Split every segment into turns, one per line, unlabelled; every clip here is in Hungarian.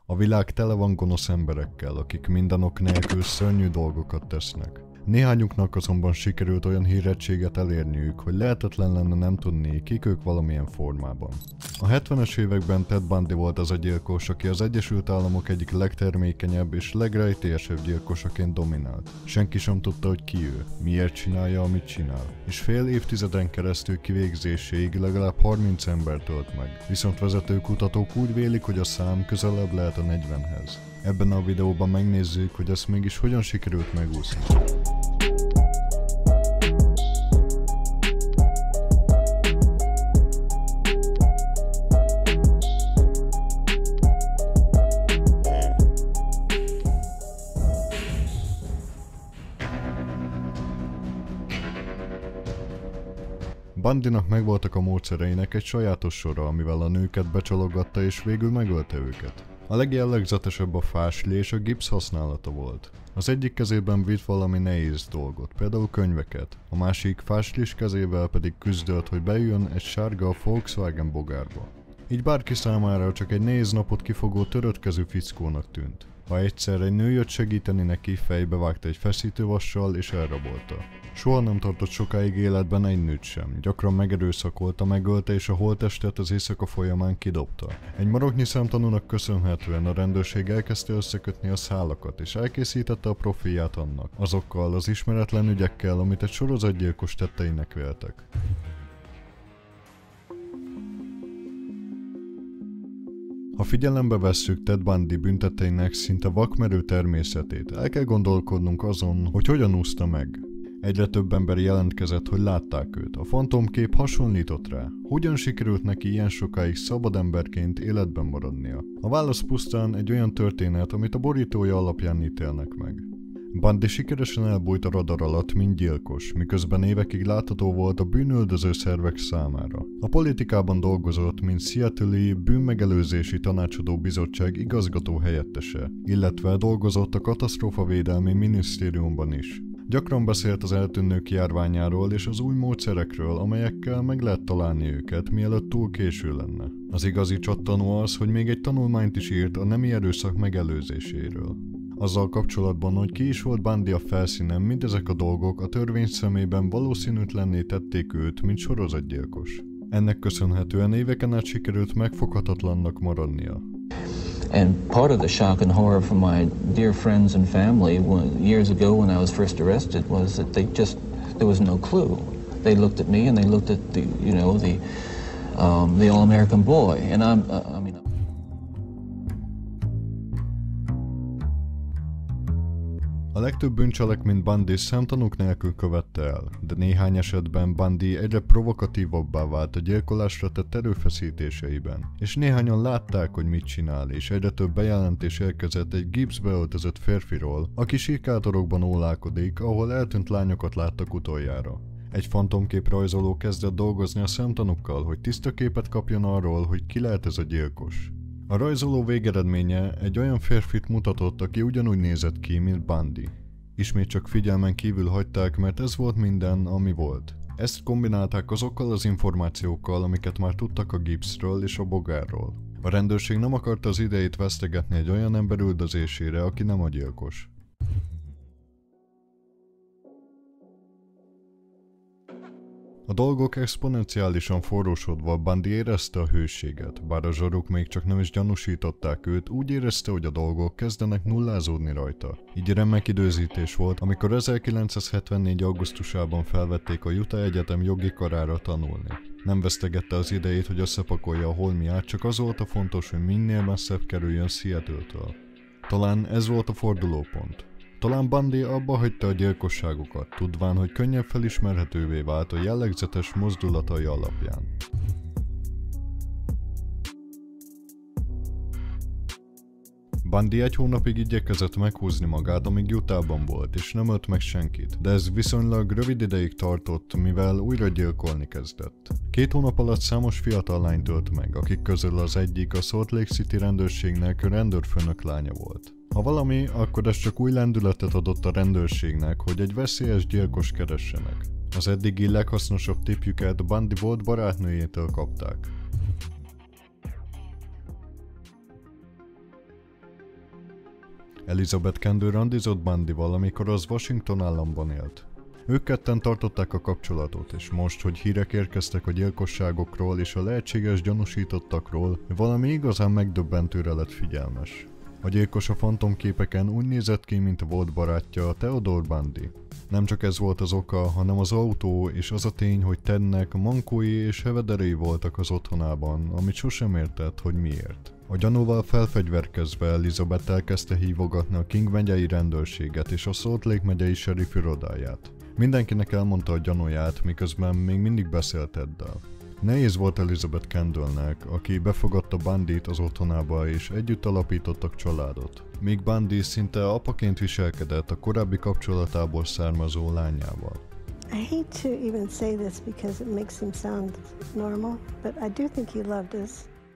A világ tele van gonosz emberekkel, akik minden ok nélkül szörnyű dolgokat tesznek. Néhányuknak azonban sikerült olyan hírességet elérniük, hogy lehetetlen lenne nem tudni, kik ők valamilyen formában. A 70-es években Ted Bundy volt az a gyilkos, aki az Egyesült Államok egyik legtermékenyebb és legrejtélyesebb gyilkosaként dominált. Senki sem tudta, hogy ki ő, miért csinálja, amit csinál. És fél évtizeden keresztül kivégzéséig legalább 30 embert ölt meg. Viszont vezető kutatók úgy vélik, hogy a szám közelebb lehet a 40-hez. Ebben a videóban megnézzük, hogy ezt mégis hogyan sikerült megúszni. Bundynak megvoltak a módszereinek egy sajátos sora, amivel a nőket becsalogatta és végül megölte őket. A legjellegzetesebb a fásli és a gipsz használata volt. Az egyik kezében vitt valami nehéz dolgot, például könyveket, a másik fáslis kezével pedig küzdött, hogy beüljön egy sárga Volkswagen bogárba. Így bárki számára csak egy nehéz napot kifogó töröttkezű fickónak tűnt. Ha egyszer egy nő jött segíteni neki, fejbe vágta egy feszítővassal és elrabolta. Soha nem tartott sokáig életben egy nőt sem, gyakran megerőszakolta, megölte és a holttestet az éjszaka folyamán kidobta. Egy maroknyi szemtanúnak köszönhetően a rendőrség elkezdte összekötni a szálakat és elkészítette a profilját annak, azokkal az ismeretlen ügyekkel, amit egy sorozatgyilkos tetteinek véltek. Ha figyelembe vesszük Ted Bundy büntetteinek szinte vakmerő természetét, el kell gondolkodnunk azon, hogy hogyan úszta meg. Egyre több ember jelentkezett, hogy látták őt. A fantomkép hasonlított rá. Hogyan sikerült neki ilyen sokáig szabad emberként életben maradnia? A válasz pusztán egy olyan történet, amit a borítója alapján ítélnek meg. Bundy sikeresen elbújt a radar alatt, mint gyilkos, miközben évekig látható volt a bűnüldöző szervek számára. A politikában dolgozott, mint Seattle-i bűnmegelőzési tanácsadó bizottság igazgató helyettese, illetve dolgozott a katasztrófavédelmi minisztériumban is. Gyakran beszélt az eltűnők járványáról és az új módszerekről, amelyekkel meg lehet találni őket, mielőtt túl késő lenne. Az igazi csattanó az, hogy még egy tanulmányt is írt a nemi erőszak megelőzéséről. Azzal kapcsolatban, hogy ki is volt Bundy a felszínen, mindezek a dolgok a törvény szemében valószínűtlenné tették őt, mint sorozatgyilkos. Ennek köszönhetően éveken át sikerült megfoghatatlannak maradnia.
And part of the shock and horror for my dear friends and family years ago when I was first arrested was that there was no clue. They looked at me and they looked at the all-American boy, and I mean.
A legtöbb bűncselekményt Bundy szemtanúk nélkül követte el, de néhány esetben Bundy egyre provokatívabbá vált a gyilkolásra tett erőfeszítéseiben, és néhányan látták, hogy mit csinál, és egyre több bejelentés érkezett egy gipszbe öltözött férfiról, aki sikátorokban ólálkodik, ahol eltűnt lányokat láttak utoljára. Egy fantomkép rajzoló kezdett dolgozni a szemtanúkkal, hogy tiszta képet kapjon arról, hogy ki lehet ez a gyilkos. A rajzoló végeredménye egy olyan férfit mutatott, aki ugyanúgy nézett ki, mint Bundy. Ismét csak figyelmen kívül hagyták, mert ez volt minden, ami volt. Ezt kombinálták azokkal az információkkal, amiket már tudtak a gipszről és a bogárról. A rendőrség nem akarta az idejét vesztegetni egy olyan ember üldözésére, aki nem a gyilkos. A dolgok exponenciálisan forrósodva Bundy érezte a hőséget, bár a zsaruk még csak nem is gyanúsították őt, úgy érezte, hogy a dolgok kezdenek nullázódni rajta. Így remek időzítés volt, amikor 1974. augusztusában felvették a Utah Egyetem jogi karára tanulni. Nem vesztegette az idejét, hogy összepakolja a holmiát, csak az volt a fontos, hogy minél messzebb kerüljön Seattle-től. Talán ez volt a fordulópont. Talán Bundy abba hagyta a gyilkosságokat, tudván, hogy könnyebb felismerhetővé vált a jellegzetes mozdulatai alapján. Bundy egy hónapig igyekezett meghúzni magát, amíg Utahban volt, és nem ölt meg senkit, de ez viszonylag rövid ideig tartott, mivel újra gyilkolni kezdett. 2 hónap alatt számos fiatal lányt ölt meg, akik közül az egyik a Salt Lake City rendőrségnek rendőrfőnök lánya volt. Ha valami, akkor ez csak új lendületet adott a rendőrségnek, hogy egy veszélyes gyilkos keressenek. Az eddigi leghasznosabb tippjüket Bundy volt barátnőjétől kapták. Elizabeth Kandor randizott Bundyval, amikor az Washington államban élt. Ők ketten tartották a kapcsolatot, és most, hogy hírek érkeztek a gyilkosságokról és a lehetséges gyanúsítottakról, valami igazán megdöbbentőre lett figyelmes. A gyilkos a fantomképeken úgy nézett ki, mint a volt barátja, Theodore Bundy. Nem csak ez volt az oka, hanem az autó és az a tény, hogy Tednek mankói és hevederei voltak az otthonában, amit sosem értett, hogy miért. A gyanúval felfegyverkezve Elizabeth elkezdte hívogatni a King megyei rendőrséget és a Salt Lake megyei sheriff irodáját. Mindenkinek elmondta a gyanúját, miközben még mindig beszélt Teddel. Nehéz volt Elizabeth Kandornek, aki befogadta Bundyt az otthonába és együtt alapítottak családot. Míg Bundy szinte apaként viselkedett a korábbi kapcsolatából származó lányával.
I hate to even say this because it makes him sound normal, but I do think he loved us.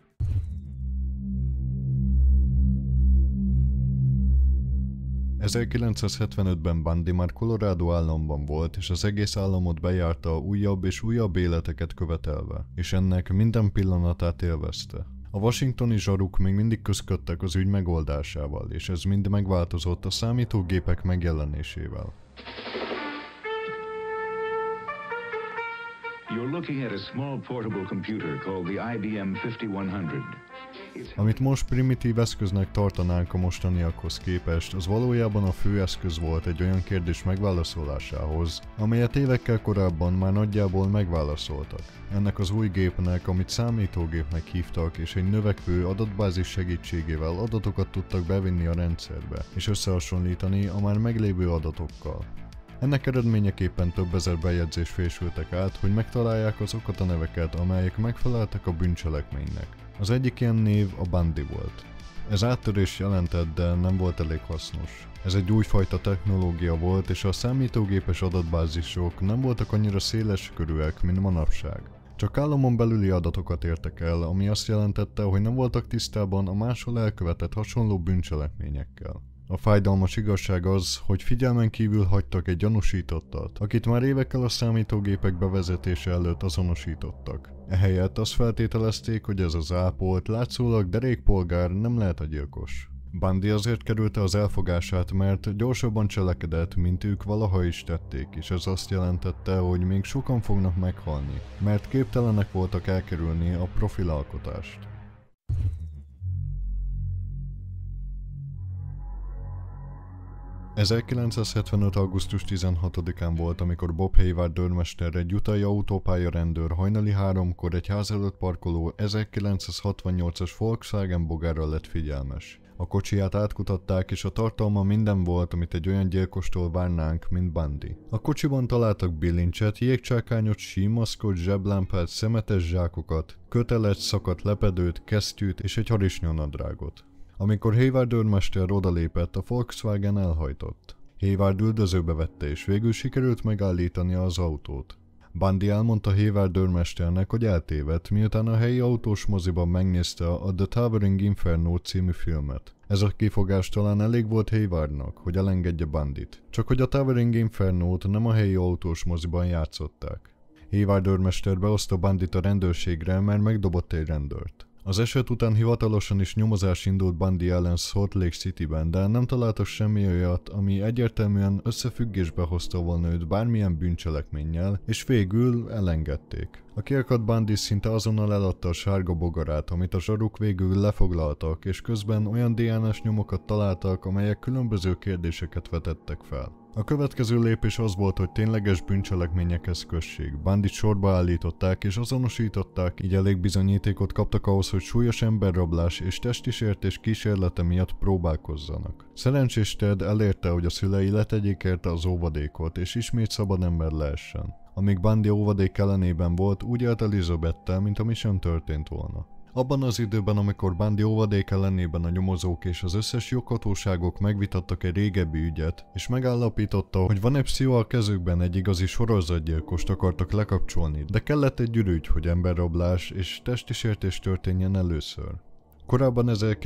1975-ben Bundy már Colorado államban volt, és az egész államot bejárta újabb és újabb életeket követelve, és ennek minden pillanatát élvezte. A washingtoni zsaruk még mindig küszködtek az ügy megoldásával, és ez mind megváltozott a számítógépek megjelenésével.
You're looking at a small portable computer called the IBM 5100.
Amit most primitív eszköznek tartanánk a mostaniakhoz képest, az valójában a fő eszköz volt egy olyan kérdés megválaszolásához, amelyet évekkel korábban már nagyjából megválaszoltak. Ennek az új gépnek, amit számítógépnek hívtak, és egy növekvő adatbázis segítségével adatokat tudtak bevinni a rendszerbe, és összehasonlítani a már meglévő adatokkal. Ennek eredményeképpen több ezer bejegyzés fésültek át, hogy megtalálják azokat a neveket, amelyek megfeleltek a bűncselekménynek. Az egyik ilyen név a Bundy volt. Ez áttörést jelentett, de nem volt elég hasznos. Ez egy újfajta technológia volt, és a számítógépes adatbázisok nem voltak annyira széles körűek, mint manapság. Csak államon belüli adatokat értek el, ami azt jelentette, hogy nem voltak tisztában a máshol elkövetett hasonló bűncselekményekkel. A fájdalmas igazság az, hogy figyelmen kívül hagytak egy gyanúsítottat, akit már évekkel a számítógépek bevezetése előtt azonosítottak. Ehelyett azt feltételezték, hogy ez az ápolt, látszólag derék polgár nem lehet a gyilkos. Bundy azért kerülte az elfogását, mert gyorsabban cselekedett, mint ők valaha is tették, és ez azt jelentette, hogy még sokan fognak meghalni, mert képtelenek voltak elkerülni a profilalkotást. ...1975. augusztus 16-án volt, amikor Bob Hayward őrmester, egy utai autópálya rendőr hajnali 3-kor egy ház előtt parkoló 1968-as Volkswagen Bogárral lett figyelmes. A kocsiját átkutatták, és a tartalma minden volt, amit egy olyan gyilkostól várnánk, mint Bundy. A kocsiban találtak bilincset, jégcsákányot, símaszkot, zseblámpát, szemetes zsákokat, kötelet, szakadt lepedőt, kesztyűt és egy harisnyanadrágot. Amikor Hayward őrmester odalépett, a Volkswagen elhajtott. Hayward üldözőbe vette, és végül sikerült megállítani az autót. Bundy elmondta Hayward őrmesternek, hogy eltévedt, miután a helyi autós moziban megnézte a The Towering Inferno című filmet. Ez a kifogás talán elég volt Haywardnak, hogy elengedje Bundyt. Csak hogy a Towering Infernót nem a helyi autós moziban játszották. Hayward őrmester behozta Bundyt a rendőrségre, mert megdobott egy rendőrt. Az eset után hivatalosan is nyomozás indult Bundy ellen Salt Lake Cityben, de nem találtak semmi olyat, ami egyértelműen összefüggésbe hozta volna őt bármilyen bűncselekménnyel, és végül elengedték. A kiakadt Bundy szinte azonnal eladta a sárga bogarát, amit a zsaruk végül lefoglaltak, és közben olyan DNS nyomokat találtak, amelyek különböző kérdéseket vetettek fel. A következő lépés az volt, hogy tényleges bűncselekményekhez kössék. Bundyt sorba állították és azonosították, így elég bizonyítékot kaptak ahhoz, hogy súlyos emberrablás és testi sértés kísérlete miatt próbálkozzanak. Szerencsés Ted elérte, hogy a szülei letegyék érte az óvadékot, és ismét szabad ember lehessen. Amíg Bundy óvadék ellenében volt, úgy élt Elizabettel, mint ami sem történt volna. Abban az időben, amikor Bundy óvadék ellenében a nyomozók és az összes joghatóságok megvitattak egy régebbi ügyet, és megállapította, hogy van egy pszicho a kezükben, egy igazi sorozatgyilkost akartak lekapcsolni, de kellett egy ürügy, hogy emberrablás és testi sértés történjen először. Korábban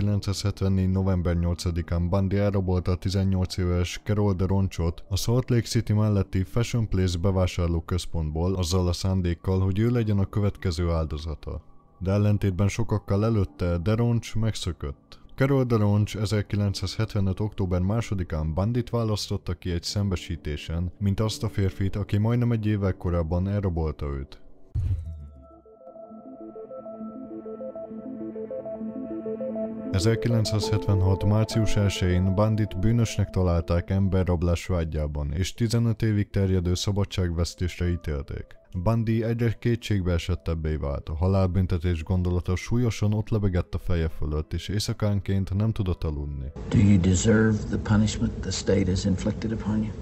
1974. november 8-án Bundy elrabolta a 18 éves Carol DeRonchot a Salt Lake City melletti Fashion Place bevásárlóközpontból azzal a szándékkal, hogy ő legyen a következő áldozata. De ellentétben sokakkal előtte DeRonch megszökött. Carol DeRonch 1975. október 2-án Bundit választotta ki egy szembesítésen, mint azt a férfit, aki majdnem egy évvel korábban elrabolta őt. ...1976. március 1-én Bundit bűnösnek találták emberrablás vágyában, és 15 évig terjedő szabadságvesztésre ítélték. Bundy egyre kétségbeesettebbé vált, a halálbüntetés gondolata súlyosan ott lebegett a feje fölött, és éjszakánként nem tudott aludni.
Do you deserve the punishment the state has inflicted upon you?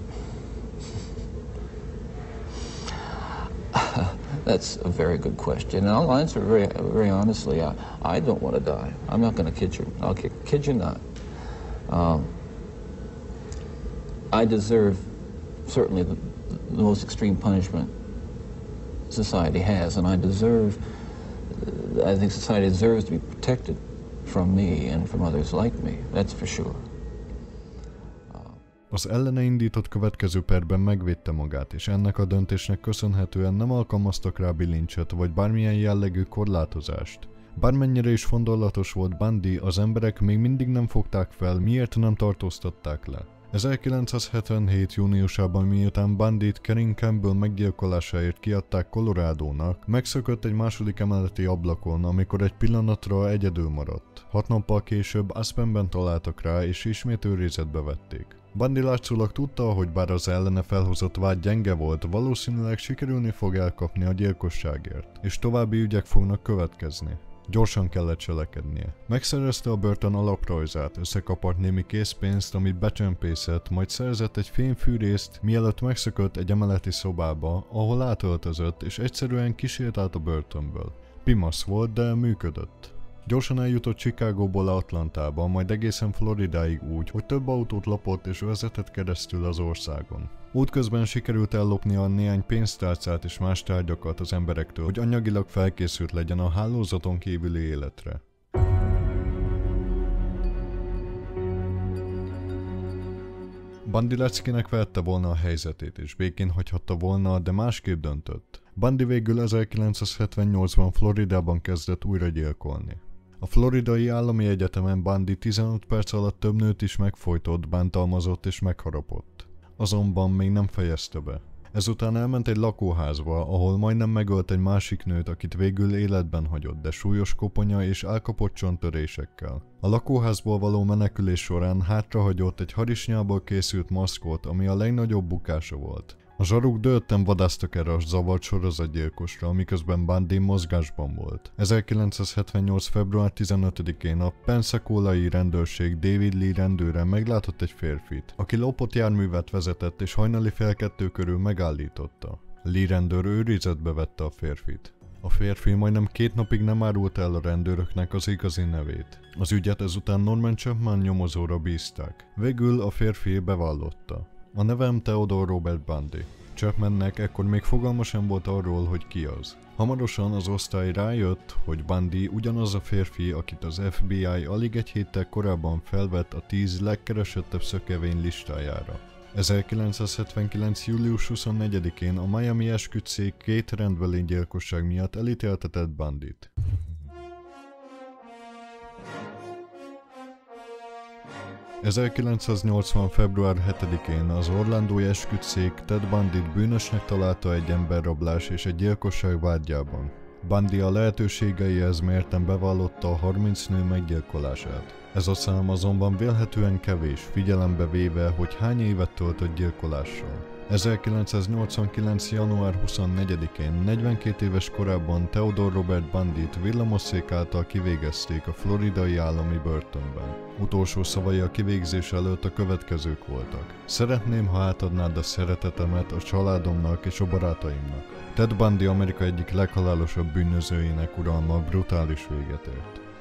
That's a very good question, and I'll answer very honestly. I don't want to die. I'm not going to kid you. I'll kid you not. I deserve certainly the most extreme punishment society has, and I think society deserves to be protected from me and from others like me. That's for sure.
Az ellene indított következő perben megvédte magát, és ennek a döntésnek köszönhetően nem alkalmaztak rá bilincset vagy bármilyen jellegű korlátozást. Bármennyire is fondorlatos volt Bundy, az emberek még mindig nem fogták fel, miért nem tartóztatták le. 1977. júniusában, miután Bundyt Karen Campbell meggyilkolásáért kiadták Coloradónak, megszökött egy második emeleti ablakon, amikor egy pillanatra egyedül maradt. 6 nappal később Aspenben találtak rá, és ismét őrizetbe vették. Bundy látszólag tudta, hogy bár az ellene felhozott vád gyenge volt, valószínűleg sikerülni fog elkapni a gyilkosságért, és további ügyek fognak következni. Gyorsan kellett cselekednie. Megszerezte a börtön alaprajzát, összekapart némi készpénzt, amit becsempészett, majd szerzett egy fémfűrészt, mielőtt megszökött egy emeleti szobába, ahol átöltözött, és egyszerűen kisétált a börtönből. Pimasz volt, de működött. Gyorsan eljutott Chicagóból Atlantába, majd egészen Floridáig úgy, hogy több autót lopott és vezetett keresztül az országon. Útközben sikerült ellopnia néhány pénztárcát és más tárgyakat az emberektől, hogy anyagilag felkészült legyen a hálózaton kívüli életre. Bundy leckének vette volna a helyzetét, és békén hagyhatta volna, de másképp döntött. Bundy végül 1978-ban Floridában kezdett újra gyilkolni. A Floridai Állami Egyetemen Bundy 15 perc alatt több nőt is megfojtott, bántalmazott és megharapott. Azonban még nem fejezte be. Ezután elment egy lakóházba, ahol majdnem megölt egy másik nőt, akit végül életben hagyott, de súlyos koponya és elkapott csonttörésekkel. A lakóházból való menekülés során hátrahagyott egy harisnyából készült maszkot, ami a legnagyobb bukása volt. A zsaruk dölten vadásztak erre a zavart sorozatgyilkosra, miközben Bundy mozgásban volt. 1978. február 15-én a Pensacolai rendőrség David Lee rendőre meglátott egy férfit, aki lopott járművet vezetett és hajnali fél 2 körül megállította. Lee rendőr őrizetbe vette a férfit. A férfi majdnem 2 napig nem árult el a rendőröknek az igazi nevét. Az ügyet ezután Norman Chapman nyomozóra bízták. Végül a férfi bevallotta. A nevem Theodore Robert Bundy. Chapmannek ekkor még fogalma sem volt arról, hogy ki az. Hamarosan az osztály rájött, hogy Bundy ugyanaz a férfi, akit az FBI alig egy héttel korábban felvett a 10 legkeresettebb szökevény listájára. 1979. július 24-én a Miami esküdtszék 2 rendbeli gyilkosság miatt elítéltetett Bundyt. ...1980. február 7-én az orlandói esküdtszék Ted Bundyt bűnösnek találta egy emberrablás és egy gyilkosság vádjában. Bundy a lehetőségeihez mérten bevallotta a 30 nő meggyilkolását. Ez a szám azonban vélhetően kevés, figyelembe véve, hogy hány évet töltött gyilkolással. 1989. január 24-én, 42 éves korában Theodore Robert Bundyt villamosszék által kivégezték a floridai állami börtönben. Utolsó szavai a kivégzés előtt a következők voltak. Szeretném, ha átadnád a szeretetemet a családomnak és a barátaimnak. Ted Bundy Amerika egyik leghalálosabb bűnözőjének uralma brutális véget ért.